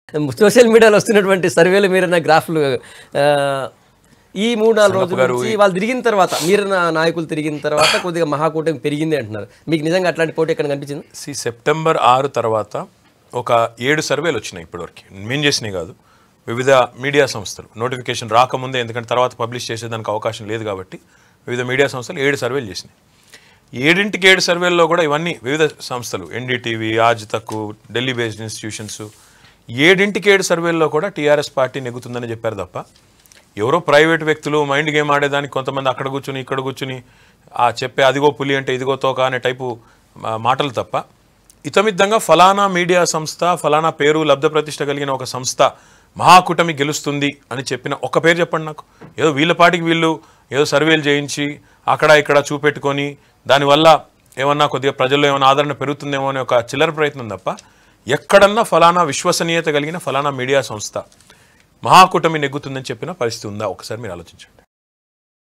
Social మీడియాలో వస్తున్నటువంటి సర్వేలు మీరన్న గ్రాఫ్లు ఈ 3-4 రోజుల నుంచి వాళ్ళు తిరిగిన తర్వాత మీరన్న నాయకులు తిరిగిన తర్వాత కొద్దిగా మహాకూటమి పెరిగింది అంటున్నారు. మీకు నిజంగా అట్లాంటి పోటీ ఎక్కడ కనిపించింది? సెప్టెంబర్ 6 తర్వాత ఒక 7 సర్వేలు వచ్చినాయి ఇప్పటివరకు. మేము చేసినాయి కాదు, వివిధ మీడియా సంస్థలు నోటిఫికేషన్ రాకముందే, ఎందుకంటే తర్వాత పబ్లిష్ చేసేదానికి అవకాశం లేదు కాబట్టి వివిధ మీడియా సంస్థలు 7 సర్వేలు చేసినాయి. 7 సర్వేల్లో కూడా ఇవన్నీ వివిధ సంస్థలు, ఎన్డీటీవీ, ఆజ్ తక్, ఢిల్లీ బేస్డ్ ఇన్స్టిట్యూషన్స్, 7 సర్వేల్లో కూడా టీఆర్ఎస్ పార్టీ నెగ్గుతుందని చెప్పారు తప్ప ఎవరో ప్రైవేట్ వ్యక్తులు మైండ్ గేమ్ ఆడేదానికి కొంతమంది అక్కడ కూర్చుని ఇక్కడ కూర్చుని చెప్పే అదిగో పులి అంటే ఇదిగో తోక అనే టైపు మాటలు తప్ప ఇతమిద్దంగా ఫలానా మీడియా సంస్థ, ఫలానా పేరు లబ్ధ ప్రతిష్ట కలిగిన ఒక సంస్థ మహాకూటమి గెలుస్తుంది అని చెప్పిన ఒక పేరు చెప్పండి నాకు. ఏదో వీళ్ళ పాటికి వీళ్ళు ఏదో సర్వేలు చేయించి అక్కడ ఇక్కడ చూపెట్టుకొని దానివల్ల ఏమన్నా కొద్దిగా ప్రజల్లో ఏమైనా ఆదరణ పెరుగుతుందేమో అనే ఒక చిల్లర ప్రయత్నం తప్ప ఎక్కడన్నా ఫలానా విశ్వసనీయత కలిగిన ఫలానా మీడియా సంస్థ మహాకూటమి నెగ్గుతుందని చెప్పిన పరిస్థితి ఉందా? ఒకసారి మీరు ఆలోచించండి.